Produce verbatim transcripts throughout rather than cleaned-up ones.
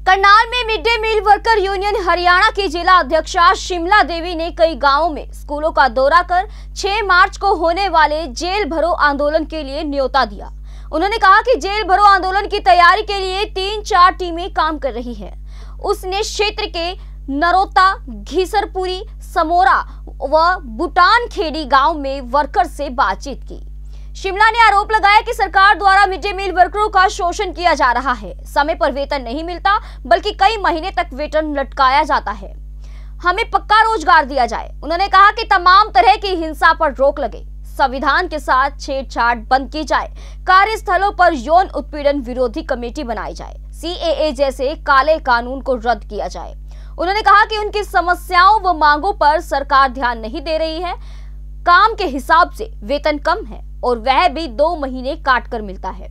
करनाल में mid day meal worker union Haryana की जिला अध्यक्षा शिमला देवी ने कई गांवों में स्कूलों का दौरा कर छह मार्च को होने वाले जेल भरो आंदोलन के लिए न्योता दिया। उन्होंने कहा कि जेल भरो आंदोलन की तैयारी के लिए तीन चार टीमें काम कर रही हैं। उसने क्षेत्र के नरोता, घीसरपुरी, समोरा व बुटान खेड़ी गांव में वर्कर से बातचीत की। शिमला ने आरोप लगाया कि सरकार द्वारा मिड डे मील वर्करों का शोषण किया जा रहा है। समय पर वेतन नहीं मिलता, बल्कि कई महीने तक वेतन लटकाया जाता है। हमें पक्का रोजगार दिया जाए। उन्होंने कहा कि तमाम तरह की हिंसा पर रोक लगे, संविधान के साथ छेड़छाड़ बंद की जाए, कार्यस्थलों पर यौन उत्पीड़न विरोधी कमेटी बनाई जाए, सी ए ए जैसे काले कानून को रद्द किया जाए। उन्होंने कहा कि उनकी समस्याओं व मांगों पर सरकार ध्यान नहीं दे रही है। काम के हिसाब से वेतन कम है और वह भी दो महीने काट कर मिलता है।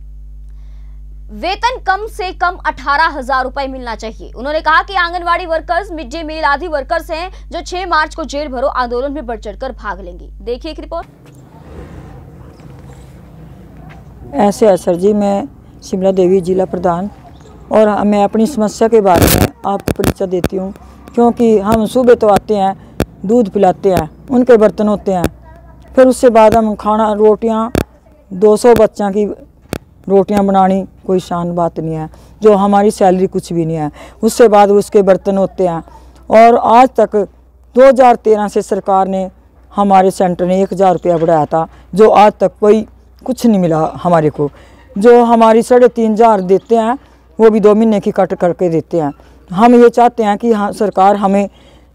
वेतन कम से कम अठारह हजार रुपए मिलना चाहिए। उन्होंने कहा कि anganwadi workers, mid day meal आदि वर्कर्स हैं जो छह मार्च को जेल भरो आंदोलन में बढ़ चढ़कर भाग लेंगे। देखिए एक रिपोर्ट। ऐसे है सर जी, मैं शिमला देवी जिला प्रधान, और मैं अपनी समस्या के बारे में आपको परिचय देती हूँ। क्योंकि हम सुबह तो आते हैं, दूध पिलाते हैं, उनके बर्तन होते हैं, फिर उसके बाद हम खाना रोटियां दो सौ बच्चों की रोटियां बनानी कोई शान बात नहीं है, जो हमारी सैलरी कुछ भी नहीं है। उसके बाद उसके बर्तन होते हैं। और आज तक दो हज़ार तेरह से सरकार ने हमारे सेंटर ने एक हज़ार रुपया बढ़ाया था, जो आज तक कोई कुछ नहीं मिला हमारे को। जो हमारी साढ़े तीन हज़ार देते हैं, वो भी दो महीने की कट करके देते हैं। हम ये चाहते हैं कि हाँ, सरकार हमें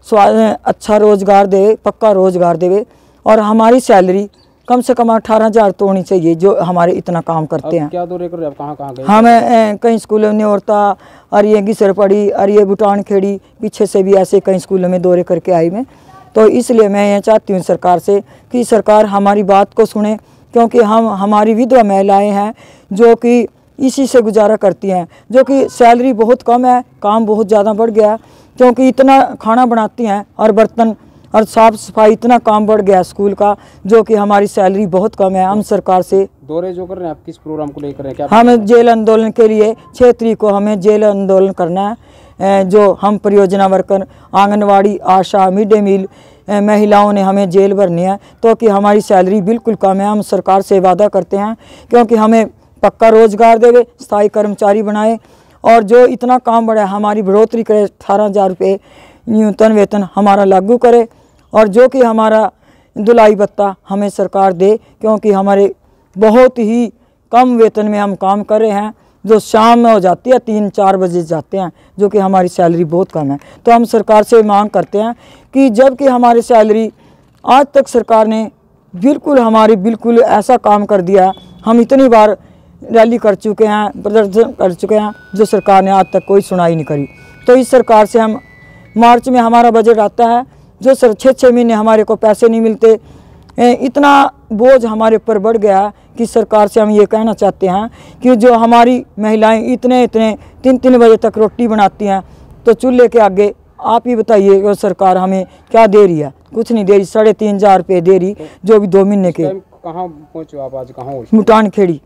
अच्छा रोज़गार दे, पक्का रोज़गार देवे, और हमारी सैलरी कम से कम अठारह हजार तो होनी चाहिए, जो हमारे इतना काम करते हैं। क्या दौरे कर रहे हैं आप? कहाँ कहाँ गए? हमें कई स्कूलों में औरता, और ये घिसरपड़ी, और ये बुटान खेड़ी, पीछे से भी ऐसे कई स्कूलों में दौरे करके आई मैं। तो इसलिए मैं ये चाहती हूँ सरकार से कि सरकार हमारी बात को सुने, क्योंकि हम हमारी विधवा महिलाएँ हैं जो कि इसी से गुजारा करती हैं, जो कि सैलरी बहुत कम है, काम बहुत ज़्यादा बढ़ गया, क्योंकि इतना खाना बनाती हैं और बर्तन और साफ सफाई, इतना काम बढ़ गया स्कूल का, जो कि हमारी सैलरी बहुत कम है। हम सरकार से दौरे जो कर रहे हैं आप, किस प्रोग्राम को लेकर हैं? क्या हमें जेल आंदोलन के लिए छह तारीख को हमें जेल आंदोलन करना है। जो हम परियोजना worker, anganwadi, ASHA, mid day meal महिलाओं ने हमें जेल भरनी है, तो कि हमारी सैलरी बिल्कुल कम है। हम सरकार से वादा करते हैं क्योंकि हमें पक्का रोजगार देवे, स्थायी कर्मचारी बनाए, और जो इतना काम बढ़ा हमारी बढ़ोतरी करे, अठारह हज़ार रुपये न्यूनतम वेतन हमारा लागू करे, और जो कि हमारा धुलाई भत्ता हमें सरकार दे, क्योंकि हमारे बहुत ही कम वेतन में हम काम कर रहे हैं। जो शाम में हो जाती है, तीन चार बजे जाते हैं, जो कि हमारी सैलरी बहुत कम है। तो हम सरकार से मांग करते हैं कि जबकि हमारी सैलरी आज तक सरकार ने बिल्कुल हमारी बिल्कुल ऐसा काम कर दिया, हम इतनी बार रैली कर चुके हैं, प्रदर्शन कर चुके हैं, जो सरकार ने आज तक कोई सुनाई नहीं करी। तो इस सरकार से हम मार्च में हमारा बजट आता है, जो सर छः छः महीने हमारे को पैसे नहीं मिलते। इतना बोझ हमारे ऊपर बढ़ गया कि सरकार से हम ये कहना चाहते हैं कि जो हमारी महिलाएं इतने इतने तीन तीन बजे तक रोटी बनाती हैं, तो चूल्हे के आगे आप ही बताइए कि सरकार हमें क्या दे रही है? कुछ नहीं दे रही। साढ़े तीन हज़ार रुपये दे रही, जो भी दो महीने के। कहाँ पहुँचे आप आज? कहाँ? बुटान खेड़ी।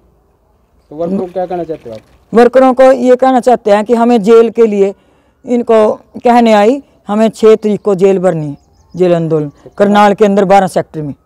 तो वर्करों को क्या कहना चाहते हो आप? वर्करों को ये कहना चाहते हैं कि हमें जेल के लिए इनको कहने आई, हमें छः तारीख को जेल भरनी, जेल आंदोलन करनाल के अंदर बारह सेक्टर में।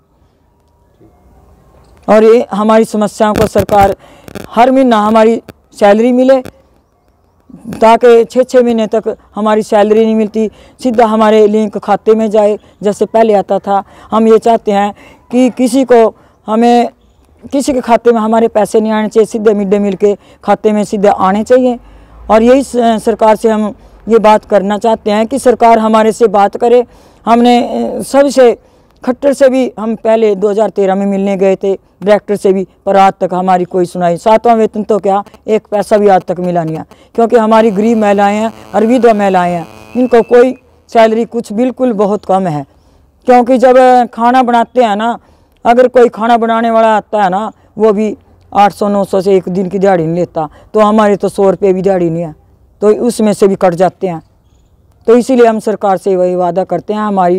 और ये हमारी समस्याओं को सरकार हर महीना हमारी सैलरी मिले, ताकि छः छः महीने तक हमारी सैलरी नहीं मिलती, सीधा हमारे लिंक खाते में जाए जैसे पहले आता था। हम ये चाहते हैं कि किसी को हमें किसी के खाते में हमारे पैसे नहीं आने चाहिए, सीधे मिड डे मील के खाते में सीधे आने चाहिए। और यही सरकार से हम ये बात करना चाहते हैं कि सरकार हमारे से बात करे। हमने सबसे खट्टर से भी हम पहले दो हज़ार तेरह में मिलने गए थे, डायरेक्टर से भी, पर आज तक हमारी कोई सुनाई। सातवां वेतन तो क्या, एक पैसा भी आज तक मिला नहीं है, क्योंकि हमारी गरीब महिलाएं हैं और विधवा महिलाएं हैं, इनको कोई सैलरी कुछ बिल्कुल बहुत कम है। क्योंकि जब खाना बनाते हैं ना, अगर कोई खाना बनाने वाला आता है ना, वो भी आठ सौ नौ सौ से एक दिन की दिहाड़ी नहीं लेता, तो हमारे तो सौ रुपये भी दिहाड़ी नहीं है, तो उसमें से भी कट जाते हैं। तो इसीलिए हम सरकार से वही वादा करते हैं, हमारी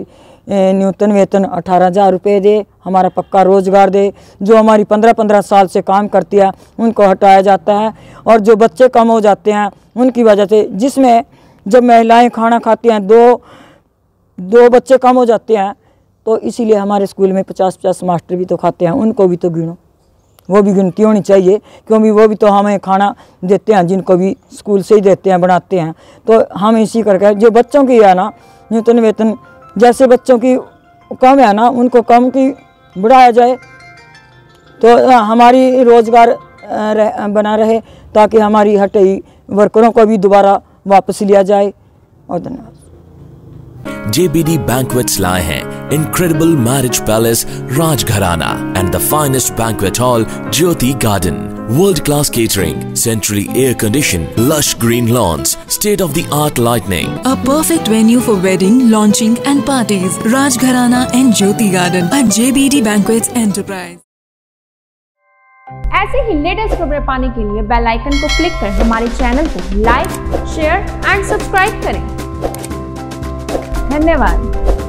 न्यूनतम वेतन अठारह हज़ार रुपये दे, हमारा पक्का रोज़गार दे। जो हमारी पंद्रह पंद्रह साल से काम करती है उनको हटाया जाता है, और जो बच्चे कम हो जाते हैं उनकी वजह से, जिसमें जब महिलाएं खाना खाती हैं दो दो बच्चे कम हो जाते हैं, तो इसीलिए हमारे स्कूल में पचास पचास मास्टर भी तो खाते हैं, उनको भी तो गिनो, वो भी गिनती होनी चाहिए, क्योंकि वो भी तो हमें खाना देते हैं, जिनको भी स्कूल से ही देते हैं, बनाते हैं। तो हम इसी करके जो बच्चों की है ना न्यूनतम वेतन, जैसे बच्चों की कम है ना उनको कम की बढ़ाया जाए, तो हमारी रोज़गार रह, बना रहे, ताकि हमारी हटे वर्करों को भी दोबारा वापस लिया जाए। और धन्यवाद। J B D Banquets लाए हैं incredible marriage palace Rajgharana and the finest banquet hall Jyoti Garden. World-class catering, centrally air-conditioned, lush green lawns, state-of-the-art lighting. A perfect venue for wedding, launching and parties. Rajgharana and Jyoti Garden at J B D Banquets Enterprise. ऐसे ही latest खबरें पाने के लिए bell icon को click कर हमारे channel को like, share and subscribe करें। धन्यवाद।